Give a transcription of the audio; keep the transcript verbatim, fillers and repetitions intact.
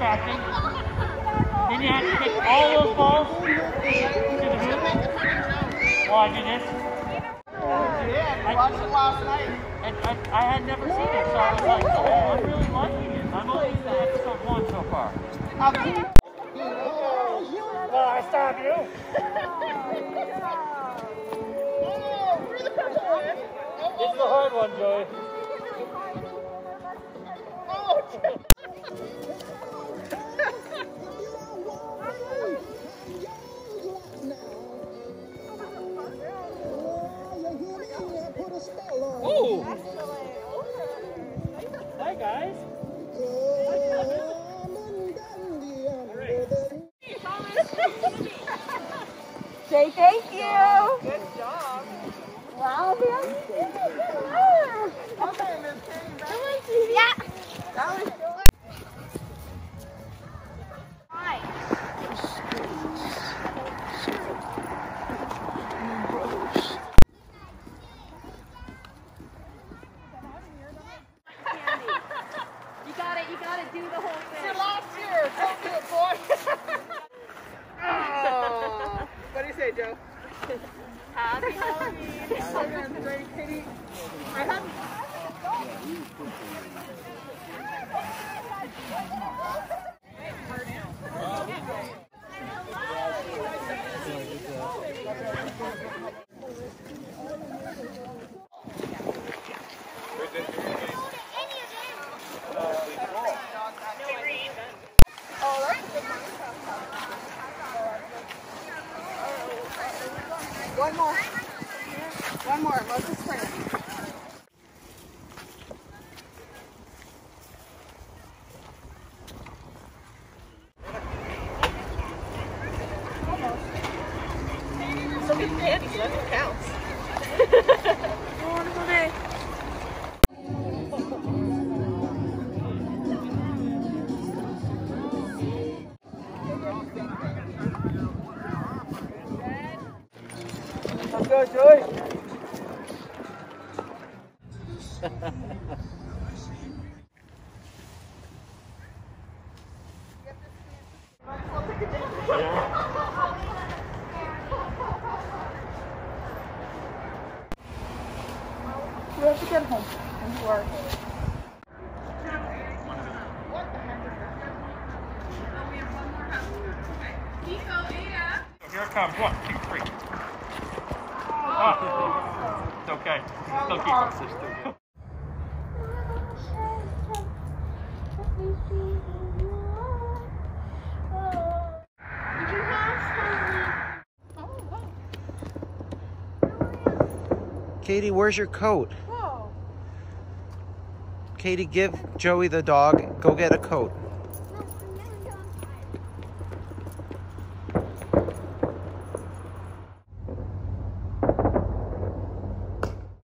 distracting. Then you have to take all those balls to the hoop. While I do this. Yeah, I watched it last night. And I, I had never seen it, so I was like, oh, I'm really liking it. I'm only in episode one so far. Well, I stop you. It's the hard one, Joey. Oh! Hi, guys. Say thank you. Good job. Wow, Okay, Miss Katie. yeah. That was good. Hi. You got it. You got to do the whole thing. Your last year. Don't do it, boy. Oh. What do you say, Joe? Happy Halloween. Great, Katie. I have. One more. One more. Let's just turn it. So good candy, so that's what counts. Let's go, Joey. We have to get home and work. Here it comes. One, two, three. Oh, it's okay. Still keep our sister. Katie, where's your coat? Whoa. Katie, give Joey the dog. Go get a coat.